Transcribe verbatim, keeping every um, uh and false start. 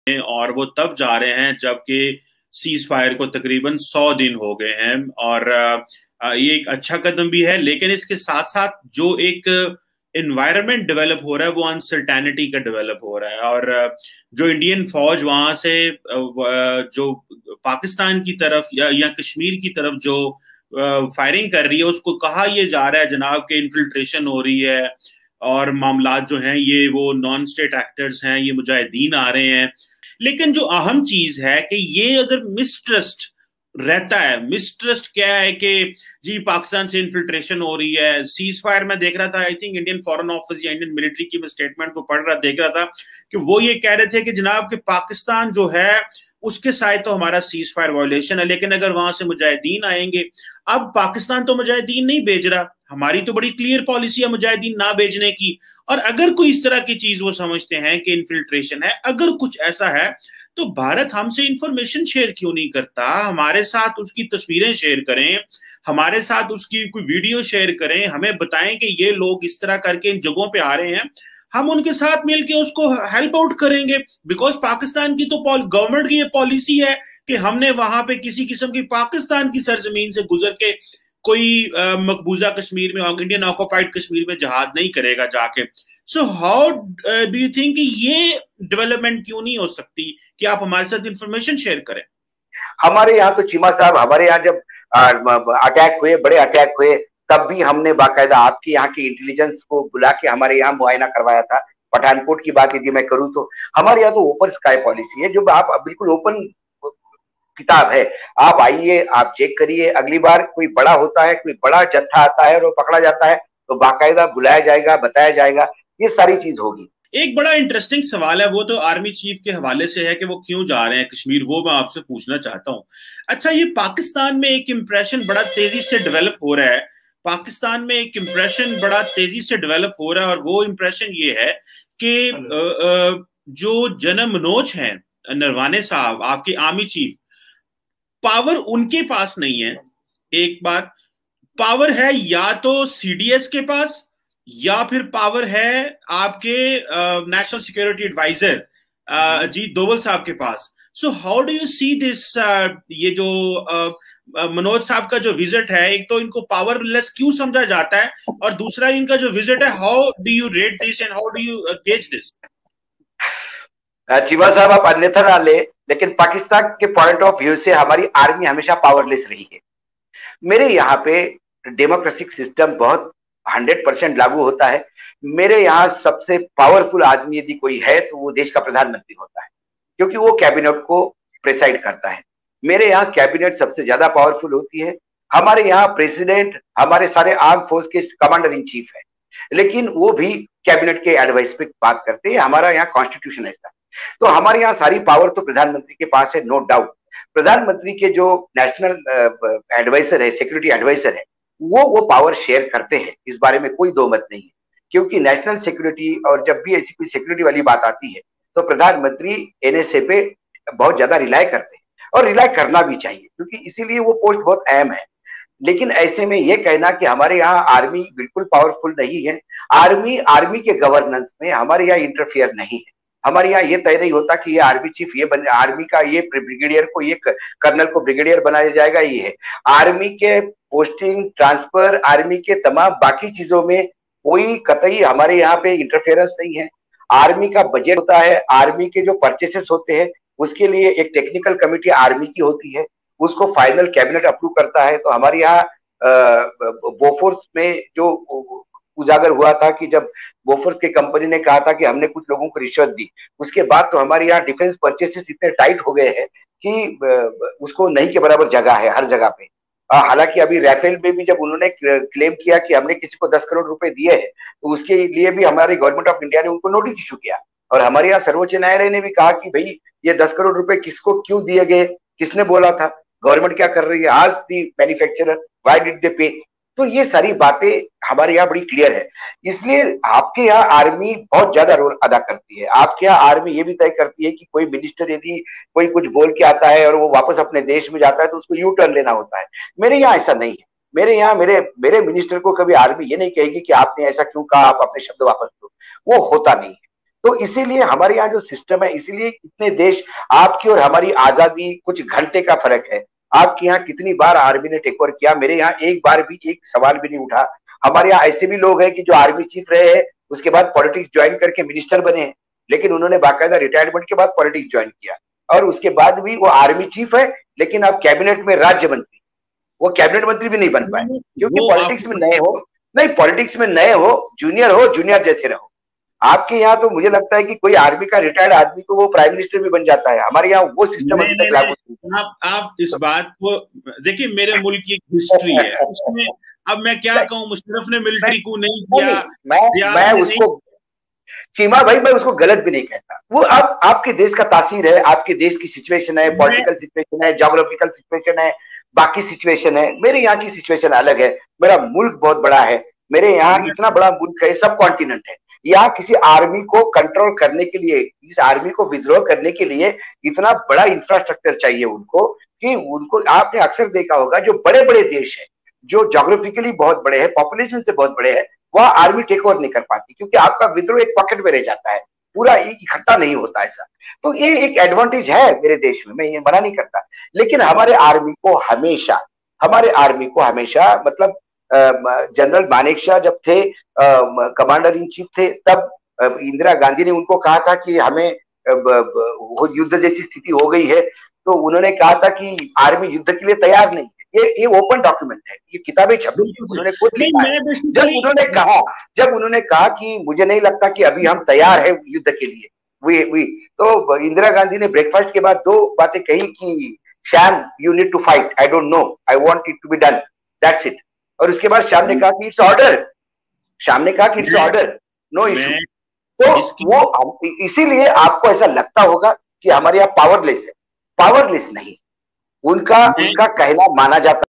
और वो तब जा रहे हैं जबकि सीज फायर को तकरीबन सौ दिन हो गए हैं। और ये एक अच्छा कदम भी है, लेकिन इसके साथ साथ जो एक एनवायरनमेंट डेवलप हो रहा है वो अनसर्टेनिटी का डेवलप हो रहा है। और जो इंडियन फौज वहां से जो पाकिस्तान की तरफ या, या कश्मीर की तरफ जो फायरिंग कर रही है, उसको कहा यह जा रहा है जनाब के इन्फिल्ट्रेशन हो रही है और मामलात जो हैं ये वो नॉन स्टेट एक्टर्स हैं, ये मुजाहिदीन आ रहे हैं। लेकिन जो अहम चीज है कि ये अगर मिसट्रस्ट रहता है, मिसट्रस्ट क्या है कि जी पाकिस्तान से इन्फिल्ट्रेशन हो रही है। सीज फायर में देख रहा था, I think Indian foreign office या इंडियन मिलिट्री की मैं स्टेटमेंट को पढ़ रहा देख रहा था कि वो ये कह रहे थे कि जनाब कि पाकिस्तान जो है उसके साथ तो हमारा सीज फायर वायलेशन है, लेकिन अगर वहां से मुजाहिदीन आएंगे, अब पाकिस्तान तो मुजाहिदीन नहीं भेज रहा, हमारी तो बड़ी क्लियर पॉलिसी है मुजाहिदीन ना भेजने की। और अगर कोई इस तरह की चीज वो समझते हैं कि इन्फिल्ट्रेशन है, अगर कुछ ऐसा है तो भारत हमसे इंफॉर्मेशन शेयर क्यों नहीं करता? हमारे साथ उसकी तस्वीरें शेयर करें, हमारे साथ उसकी कोई वीडियो शेयर करें, हमें बताएं कि ये लोग इस तरह करके इन जगहों पे आ रहे हैं, हम उनके साथ मिलके उसको हेल्प आउट करेंगे। बिकॉज पाकिस्तान की तो गवर्नमेंट की ये पॉलिसी है कि हमने वहां पे किसी किस्म की पाकिस्तान की सरजमीन से गुजर के कोई मकबूजा कश्मीर में, इंडियन ऑक्युपाइड कश्मीर में जहाज नहीं करेगा जाके। So how do you think ये डेवलपमेंट क्यों नहीं हो सकती कि आप हमारे साथ इंफॉर्मेशन शेयर करें? हमारे यहाँ तो चीमा साहब, हमारे यहाँ जब अटैक हुए, बड़े अटैक हुए, तब भी हमने बाकायदा आपके यहाँ की इंटेलिजेंस को बुला के हमारे यहाँ मुआयना करवाया था। पठानकोट की बात यदि मैं करूँ तो हमारे यहाँ तो ओपन स्काई पॉलिसी है, जो आप बिल्कुल ओपन किताब है। आप आइए, आप चेक करिए, अगली बार कोई बड़ा होता है, कोई बड़ा जत्था आता है और वो पकड़ा जाता है तो बाकायदा बुलाया जाएगा, बताया जाएगा, ये सारी चीज होगी। एक बड़ा इंटरेस्टिंग सवाल है, वो तो आर्मी चीफ के हवाले से है कि वो क्यों जा रहे हैं कश्मीर, वो मैं आपसे पूछना चाहता हूँ। अच्छा, ये पाकिस्तान में एक इम्प्रेशन बड़ा तेजी से डेवलप हो रहा है, पाकिस्तान में एक इम्प्रेशन बड़ा तेजी से डेवलप हो रहा है, और वो इम्प्रेशन ये है कि जो जनरल मनोज हैं नरवाने साहब, आपके आर्मी चीफ, पावर उनके पास नहीं है। एक बात, पावर है या तो सीडीएस के पास या फिर पावर है आपके national security adviser Ajit Doval साहब के पास। So how do you see this? ये जो uh, मनोज साहब का जो विजिट है, एक तो इनको पावरलेस क्यों समझा जाता है, और दूसरा इनका जो विजिट है, how do you rate this and how do you gauge this? Cheema साहब, आप अन्यथा ना ले, लेकिन पाकिस्तान के पॉइंट ऑफ व्यू से हमारी आर्मी हमेशा पावरलेस रही है। मेरे यहाँ पे डेमोक्रेटिक सिस्टम बहुत हंड्रेड परसेंट लागू होता है। मेरे यहाँ सबसे पावरफुल आदमी यदि कोई है तो वो देश का प्रधानमंत्री होता है, क्योंकि वो कैबिनेट को प्रेसाइड करता है। मेरे यहाँ कैबिनेट सबसे ज्यादा पावरफुल होती है। हमारे यहाँ प्रेसिडेंट हमारे सारे आर्म फोर्स के कमांडर इन चीफ है, लेकिन वो भी कैबिनेट के एडवाइस पे बात करते हैं। हमारा यहाँ कॉन्स्टिट्यूशन ऐसा है, तो हमारे यहाँ सारी पावर तो प्रधानमंत्री के पास है, नो डाउट। प्रधानमंत्री के जो नेशनल एडवाइजर है, सिक्योरिटी एडवाइजर है, वो वो पावर शेयर करते हैं, इस बारे में कोई दो मत नहीं है। क्योंकि नेशनल सिक्योरिटी और जब भी ऐसी कोई सिक्योरिटी वाली बात आती है तो प्रधानमंत्री एनएसए पे बहुत ज्यादा रिलाय करते हैं, और रिलाय करना भी चाहिए, क्योंकि इसीलिए वो पोस्ट बहुत अहम है। लेकिन ऐसे में ये कहना कि हमारे यहाँ आर्मी बिल्कुल पावरफुल नहीं है, आर्मी आर्मी के गवर्नेंस में हमारे यहाँ इंटरफियर नहीं है। हमारे यहाँ ये तय नहीं होता कि ये आर्मी चीफ ये बन, आर्मी का ये ब्रिगेडियर को, ये कर्नल को ब्रिगेडियर बनाया जाएगा। ये है आर्मी के पोस्टिंग, ट्रांसफर, आर्मी के तमाम बाकी चीजों में कोई कतई हमारे यहाँ पे इंटरफेरेंस नहीं है। आर्मी का बजट होता है, आर्मी के जो परचेसेस होते हैं उसके लिए एक टेक्निकल कमिटी आर्मी की होती है, उसको फाइनल कैबिनेट अप्रूव करता है। तो हमारे यहाँ बोफोर्स में जो उजागर हुआ था कि जब बोफोर्स की कंपनी ने कहा था कि हमने कुछ लोगों को रिश्वत दी, उसके बाद तो हमारे यहाँ डिफेंस परचेसेस इतने टाइट हो गए हैं कि उसको नहीं के बराबर जगह है हर जगह पे। हालांकि अभी राफेल में भी जब उन्होंने क्लेम किया कि हमने किसी को दस करोड़ रुपए दिए हैं, तो उसके लिए भी हमारी गवर्नमेंट ऑफ इंडिया ने उनको नोटिस इशू किया, और हमारे यहाँ सर्वोच्च न्यायालय ने भी कहा कि भाई ये दस करोड़ रुपए किसको क्यों दिए गए, किसने बोला था, गवर्नमेंट क्या कर रही है, आज the manufacturer why did they pay. तो ये सारी बातें हमारे यहाँ बड़ी क्लियर है। इसलिए आपके यहाँ आर्मी बहुत ज्यादा रोल अदा करती है। आपके यहाँ आर्मी ये भी तय करती है कि कोई मिनिस्टर यदि कोई कुछ बोल के आता है और वो वापस अपने देश में जाता है तो उसको यू टर्न लेना होता है। मेरे यहाँ ऐसा नहीं है। मेरे यहाँ मेरे मेरे मिनिस्टर को कभी आर्मी ये नहीं कहेगी कि आपने ऐसा क्यों कहा, आप अपने शब्द वापस लो, वो होता नहीं है। तो इसीलिए हमारे यहाँ जो सिस्टम है, इसीलिए इतने देश, आपकी और हमारी आजादी कुछ घंटे का फर्क है। आपके यहाँ कितनी बार आर्मी ने टेक ओवर किया, मेरे यहाँ एक बार भी एक सवाल भी नहीं उठा। हमारे यहाँ ऐसे भी लोग हैं कि जो आर्मी चीफ रहे हैं, उसके बाद पॉलिटिक्स ज्वाइन करके मिनिस्टर बने हैं, लेकिन उन्होंने बाकायदा रिटायरमेंट के बाद पॉलिटिक्स ज्वाइन किया, और उसके बाद भी वो आर्मी चीफ है, लेकिन अब कैबिनेट में राज्य मंत्री, वो कैबिनेट मंत्री भी नहीं बन पाए, क्योंकि पॉलिटिक्स में नए हो। नहीं, पॉलिटिक्स में नए हो, जूनियर हो, जूनियर जैसे रहो। आपके यहाँ तो मुझे लगता है कि कोई आर्मी का रिटायर्ड आदमी तो वो प्राइम मिनिस्टर भी बन जाता है, हमारे यहाँ वो सिस्टम अभी तक लागू नहीं। आप आप इस बात को देखिए, मेरे मुल्क की एक हिस्ट्री है उसमें, अब मैं क्या कहूँ, मुशर्रफ ने मिलिट्री को नहीं किया, मैं मैं उसको, चीमा भाई मैं उसको गलत भी नहीं कहता, वो अब आपके देश का तासीर है, आपके देश की सिचुएशन है, पॉलिटिकल सिचुएशन है, ज्योग्राफिकल सिचुएशन है, बाकी सिचुएशन है। मेरे यहाँ की सिचुएशन अलग है, मेरा मुल्क बहुत बड़ा है, मेरे यहाँ इतना बड़ा मुल्क है, सब कॉन्टिनेंट है। यहाँ किसी आर्मी को कंट्रोल करने के लिए, इस आर्मी को विद्रोह करने के लिए इतना बड़ा इंफ्रास्ट्रक्चर चाहिए उनको, कि उनको, आपने अक्सर देखा होगा जो बड़े बड़े देश है, जो ज्योग्राफिकली बहुत बड़े हैं, पॉपुलेशन से बहुत बड़े हैं, वह आर्मी टेक ओवर नहीं कर पाती, क्योंकि आपका विद्रोह एक पॉकेट में रह जाता है, पूरा इकट्ठा नहीं होता ऐसा। तो ये एक एडवांटेज है मेरे देश में, मैं ये मना नहीं करता, लेकिन हमारे आर्मी को हमेशा, हमारे आर्मी को हमेशा मतलब जनरल मानेकशॉ जब थे कमांडर इन चीफ थे, तब इंदिरा गांधी ने उनको कहा था कि हमें युद्ध जैसी स्थिति हो गई है, तो उन्होंने कहा था कि आर्मी युद्ध के लिए तैयार नहीं है। ये ये ओपन डॉक्यूमेंट है, ये किताबें छपी है, उन्होंने खुद लिखा है। जब उन्होंने कहा जब उन्होंने कहा कि मुझे नहीं लगता कि अभी हम तैयार है युद्ध के लिए, वी वी तो इंदिरा गांधी ने ब्रेकफास्ट के बाद दो बातें कही कि Shyam, you need to fight, I don't know, I want it to be done, that's it. और उसके बाद श्याम ने कहा कि इट्स ऑर्डर, श्याम ने कहा कि इट्स ऑर्डर, नो इशू। तो वो इसीलिए आपको ऐसा लगता होगा कि हमारे यहाँ पावरलेस है, पावरलेस नहीं, उनका उनका कहना माना जाता